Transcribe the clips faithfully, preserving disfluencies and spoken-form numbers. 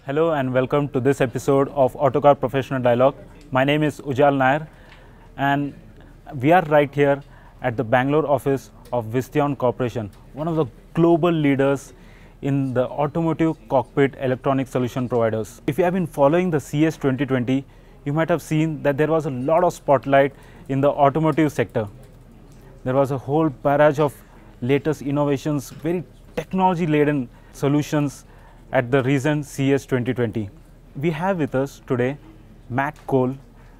Hello and welcome to this episode of Autocar Professional Dialogue. My name is Ujjal Nair and we are right here at the Bangalore office of Visteon Corporation, one of the global leaders in the automotive cockpit electronic solution providers. If you have been following the C E S twenty twenty, you might have seen that there was a lot of spotlight in the automotive sector. There was a whole barrage of latest innovations, very technology-laden solutions at the recent C E S twenty twenty. We have with us today Matt Cole,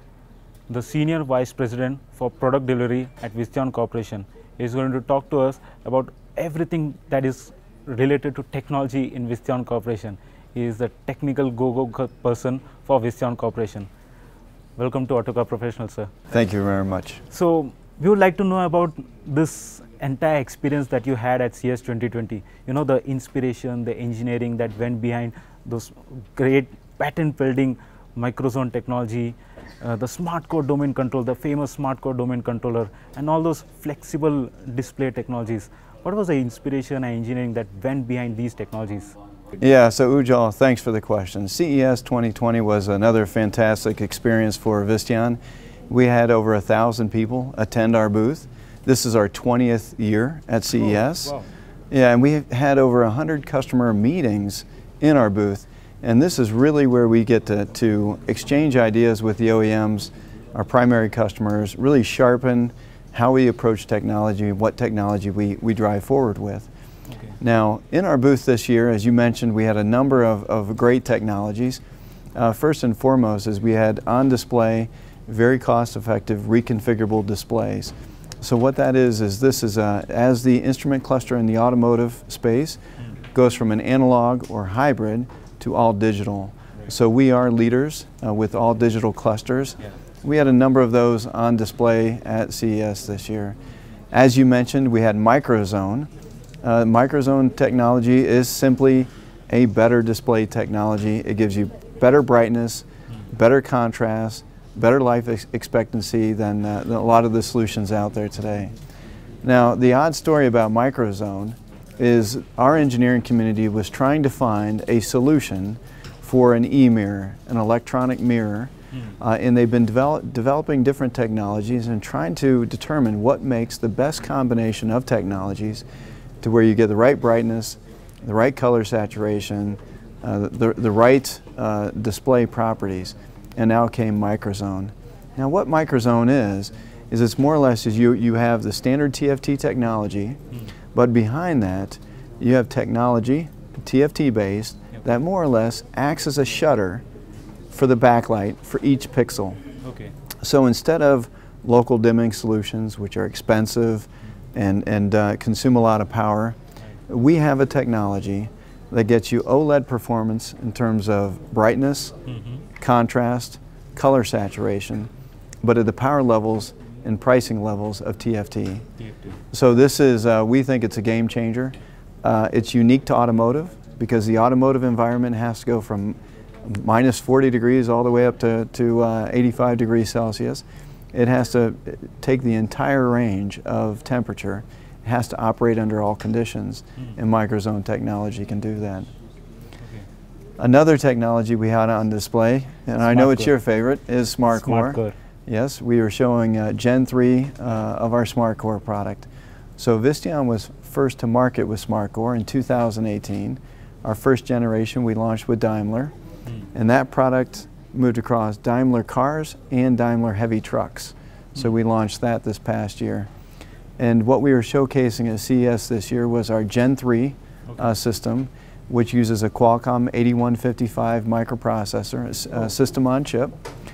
the Senior Vice President for Product Delivery at Visteon Corporation. He is going to talk to us about everything that is related to technology in Visteon Corporation. He is the technical go-go person for Visteon Corporation. Welcome to Autocar Professional, sir. Thank you very much. So, we would like to know about this entire experience that you had at C E S twenty twenty. You know, the inspiration, the engineering that went behind those great patent pending microzone technology, uh, the smart core domain control, the famous smart core domain controller, and all those flexible display technologies. What was the inspiration and engineering that went behind these technologies? Yeah, so Ujjal, thanks for the question. C E S twenty twenty was another fantastic experience for Visteon. We had over a thousand people attend our booth. This is our twentieth year at C E S. Oh, wow. Yeah, and we had over one hundred customer meetings in our booth. And this is really where we get to, to exchange ideas with the O E Ms, our primary customers, really sharpen how we approach technology, what technology we, we drive forward with. Okay. Now, in our booth this year, as you mentioned, we had a number of, of great technologies. Uh, first and foremost is we had on display very cost-effective reconfigurable displays. So what that is, is this is a, as the instrument cluster in the automotive space mm. goes from an analog or hybrid to all digital. Right. So we are leaders uh, with all digital clusters. Yeah. We had a number of those on display at C E S this year. As you mentioned, we had microzone. Uh, microzone technology is simply a better display technology. It gives you better brightness, mm. better contrast, better life ex expectancy than, uh, than a lot of the solutions out there today. Now, the odd story about microzone is our engineering community was trying to find a solution for an e-mirror, an electronic mirror, mm. uh, and they've been develop developing different technologies and trying to determine what makes the best combination of technologies to where you get the right brightness, the right color saturation, uh, the, the right uh, display properties. And now came microzone. Now what microzone is, is it's more or less is you, you have the standard T F T technology, mm. but behind that you have technology, T F T based, yep. that more or less acts as a shutter for the backlight for each pixel. Okay. So instead of local dimming solutions, which are expensive mm. and, and uh, consume a lot of power, right. we have a technology that gets you OLED performance in terms of brightness, mm-hmm. contrast, color saturation, but at the power levels and pricing levels of T F T. T F T. So this is, uh, we think it's a game changer. Uh, it's unique to automotive because the automotive environment has to go from minus forty degrees all the way up to, to uh, eighty-five degrees Celsius. It has to take the entire range of temperature. It has to operate under all conditions, mm. and microzone technology can do that. Okay. Another technology we had on display, and Smart I know it's core. Your favorite, is Smart, Smart Core. Core. Yes, we were showing uh, Gen three uh, of our Smart Core product. So Visteon was first to market with Smart Core in two thousand eighteen. Our first generation we launched with Daimler, mm. and that product moved across Daimler cars and Daimler heavy trucks. Mm. So we launched that this past year. And what we were showcasing at C E S this year was our Gen three okay. uh, system, which uses a Qualcomm eighty-one fifty-five microprocessor, a oh. system on chip.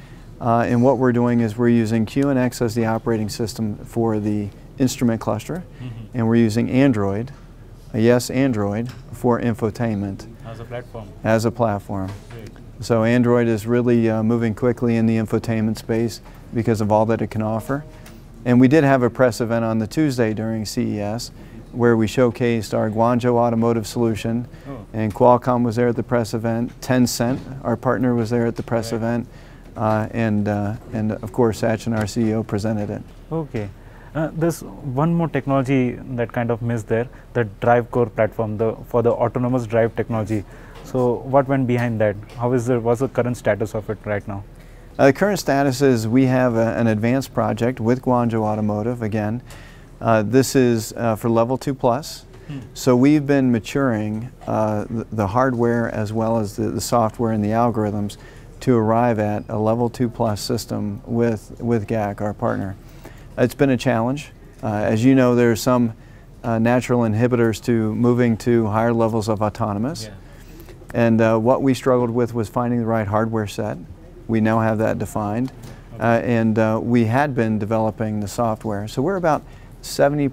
Uh, and what we're doing is we're using Q N X as the operating system for the instrument cluster, mm-hmm. and we're using Android, uh, yes, Android, for infotainment. As a platform. As a platform. Great. So Android is really uh, moving quickly in the infotainment space because of all that it can offer. And we did have a press event on the Tuesday during C E S where we showcased our Guangzhou automotive solution, oh. and Qualcomm was there at the press event, Tencent, our partner, was there at the press right. event, uh, and, uh, and of course Sachin, our C E O, presented it. Okay. Uh, there's one more technology that kind of missed there, the drive core platform, the for the autonomous drive technology. So what went behind that? How is the what's the current status of it right now? Uh, the current status is we have a, an advanced project with Guangzhou Automotive again. Uh, this is uh, for level two plus. Hmm. So we've been maturing uh, the, the hardware as well as the, the software and the algorithms to arrive at a level two plus system with, with G A C, our partner. It's been a challenge. Uh, as you know, there are some uh, natural inhibitors to moving to higher levels of autonomous. Yeah. And uh, what we struggled with was finding the right hardware set. We now have that defined. Okay. Uh, and uh, we had been developing the software. So we're about seventy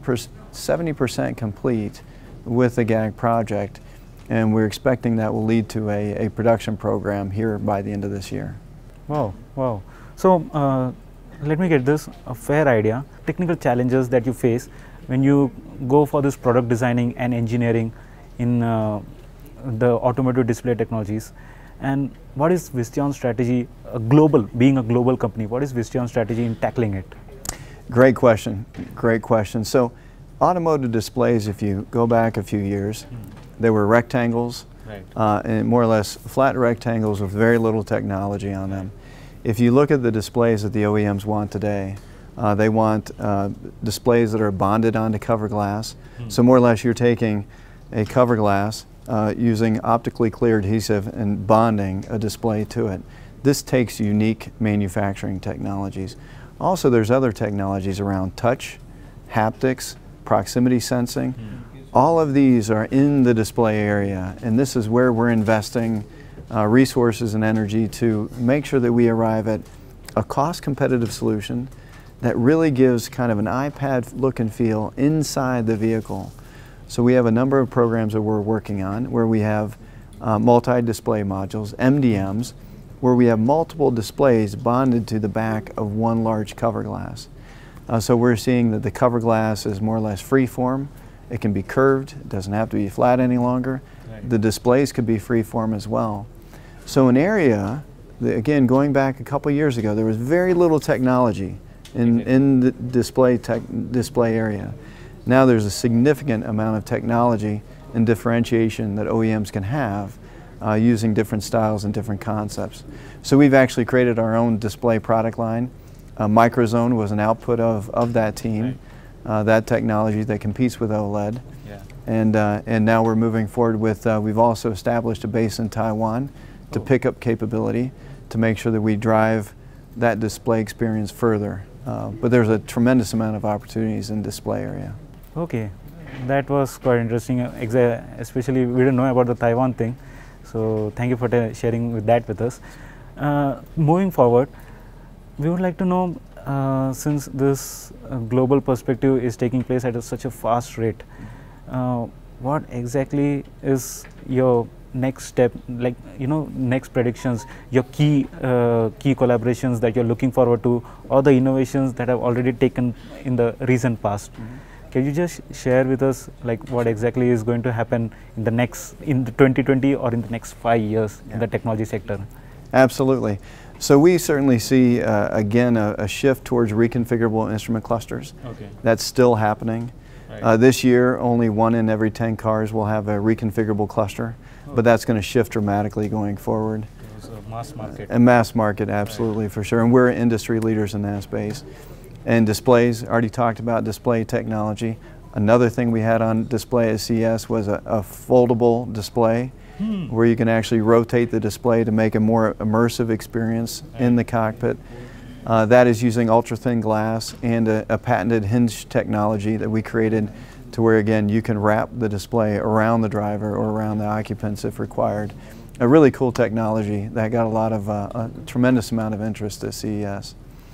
percent complete with the G A C project. And we're expecting that will lead to a, a production program here by the end of this year. Wow, wow. So uh, let me get this, a fair idea, technical challenges that you face when you go for this product designing and engineering in uh, the automotive display technologies. And what is Visteon's strategy, a global, being a global company, what is Visteon's strategy in tackling it? Great question, great question. So automotive displays, if you go back a few years, hmm. they were rectangles, right. uh, and more or less flat rectangles with very little technology on them. If you look at the displays that the O E Ms want today, uh, they want uh, displays that are bonded onto cover glass. Hmm. So more or less you're taking a cover glass uh, using optically clear adhesive and bonding a display to it. This takes unique manufacturing technologies. Also there's other technologies around touch, haptics, proximity sensing. Hmm. All of these are in the display area, and this is where we're investing uh, resources and energy to make sure that we arrive at a cost-competitive solution that really gives kind of an iPad look and feel inside the vehicle. So we have a number of programs that we're working on where we have uh, multi-display modules, M D Ms, where we have multiple displays bonded to the back of one large cover glass. Uh, so we're seeing that the cover glass is more or less free form. It can be curved, it doesn't have to be flat any longer. Right. The displays could be free form as well. So an area, that, again, going back a couple years ago, there was very little technology in, in the display, tech, display area. Now there's a significant amount of technology and differentiation that O E Ms can have uh, using different styles and different concepts. So we've actually created our own display product line. Uh, Microzone was an output of, of that team. Right. Uh, that technology that competes with OLED. Yeah. And, uh, and now we're moving forward with, uh, we've also established a base in Taiwan to oh. pick up capability to make sure that we drive that display experience further. Uh, but there's a tremendous amount of opportunities in display area. Okay, that was quite interesting, especially we didn't know about the Taiwan thing. So thank you for sharing with that with us. Uh, moving forward, we would like to know, Uh, since this uh, global perspective is taking place at a, such a fast rate, uh, what exactly is your next step, like, you know, next predictions, your key uh, key collaborations that you're looking forward to, or the innovations that have already taken in the recent past? Mm-hmm. Can you just share with us, like, what exactly is going to happen in the next, in the twenty twenty or in the next five years yeah. in the technology sector? Absolutely. So we certainly see, uh, again, a, a shift towards reconfigurable instrument clusters. Okay. That's still happening. Right. Uh, this year, only one in every ten cars will have a reconfigurable cluster, oh. but that's going to shift dramatically going forward. So mass market. A mass market, absolutely, right. for sure. And we're industry leaders in that space. And displays, already talked about display technology. Another thing we had on display at C E S was a, a foldable display. Hmm. Where you can actually rotate the display to make a more immersive experience in the cockpit. Uh, that is using ultra-thin glass and a, a patented hinge technology that we created to where, again, you can wrap the display around the driver or around the occupants if required. A really cool technology that got a lot of, uh, a tremendous amount of interest at C E S.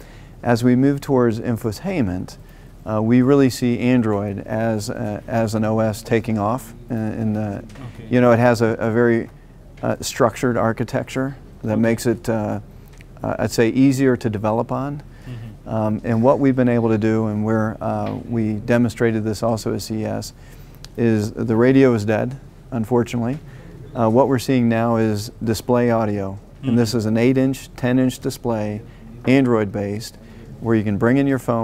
As we move towards infotainment, Uh, we really see Android as uh, as an O S taking off. Uh, in the, okay. You know, it has a, a very uh, structured architecture that okay. makes it, uh, uh, I'd say, easier to develop on. Mm-hmm. um, and what we've been able to do, and where uh, we demonstrated this also at C E S, is the radio is dead, unfortunately. Uh, what we're seeing now is display audio, mm-hmm. and this is an eight inch, ten inch display, Android-based, where you can bring in your phone,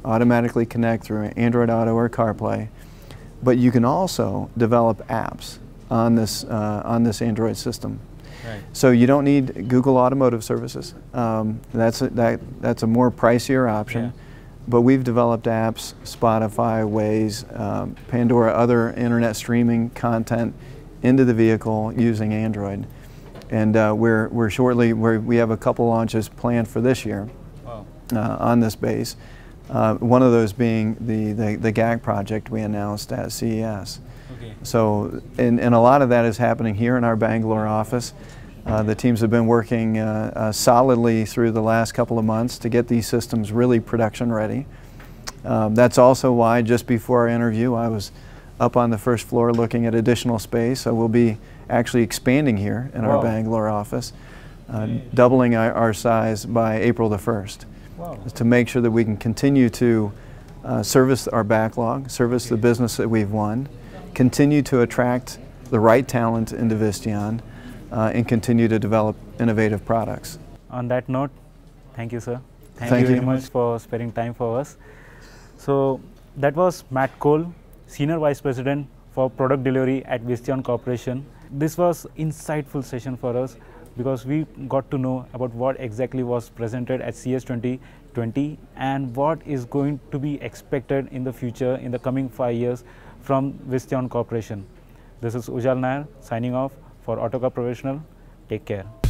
automatically connect through Android Auto or CarPlay, but you can also develop apps on this, uh, on this Android system. Right. So you don't need Google Automotive Services. Um, that's, a, that, that's a more pricier option. Yeah. But we've developed apps, Spotify, Waze, um, Pandora, other internet streaming content into the vehicle using Android. And uh, we're, we're shortly, we're, we have a couple launches planned for this year. Wow. uh, on this base. Uh, one of those being the, the, the G A G project we announced at C E S. Okay. So, and, and a lot of that is happening here in our Bangalore office. Uh, the teams have been working uh, uh, solidly through the last couple of months to get these systems really production ready. Um, that's also why just before our interview I was up on the first floor looking at additional space. So we'll be actually expanding here in our Wow. Bangalore office, uh, doubling our, our size by April the first. Wow. To make sure that we can continue to uh, service our backlog, service the business that we've won, continue to attract the right talent into Visteon, uh, and continue to develop innovative products. On that note, thank you, sir. Thank, Thank you you. very much for sparing time for us. So that was Matt Cole, Senior Vice President for Product Delivery at Visteon Corporation. This was insightful session for us because we got to know about what exactly was presented at C E S twenty twenty and what is going to be expected in the future in the coming five years from Visteon Corporation. This is Ujjwal Nair signing off for Autocar Professional. Take care.